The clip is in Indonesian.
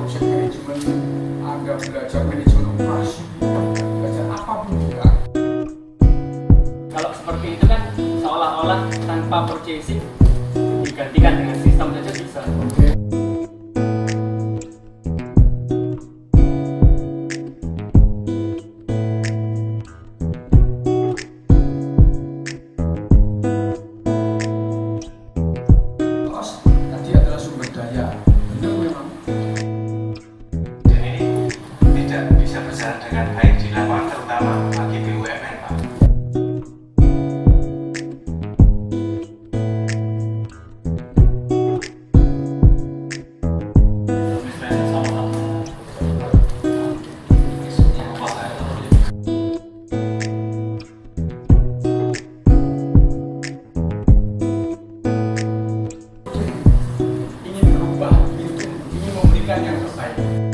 project management, Anda belajar manajemen operasi, belajar apapun juga. Kalau seperti itu kan seolah-olah tanpa purchasing digantikan dengan sistem saja bisa. Tadi adalah sumber daya, benar memang. Dan ini tidak bisa berjalan dengan baik di lapangan, terutama bagi BUMN, Pak. Ingin berubah, ingin memberikan yang terbaik.